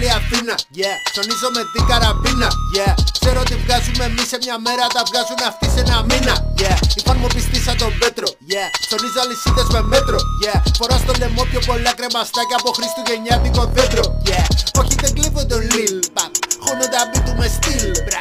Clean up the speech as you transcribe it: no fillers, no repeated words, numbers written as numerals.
όλη Αθήνα. Yeah, ψωνίζω με την καραμπίνα. Yeah, ξέρω ότι βγάζουμε εμείς σε μια μέρα, τα βγάζουν αυτοί σε ένα μήνα. Yeah, η φαν μου πιστή σαν τον Πέτρο. Yeah, ψωνίζω αλυσίδες με μέτρο. Yeah, φορά στο λαιμό πιο πολλά κρεμαστάκια από χριστουγεννιάτικο δέντρο. Yeah, όχι δεν κλέβω τον Lil Pump, χώνω τα μπι του με στυλ.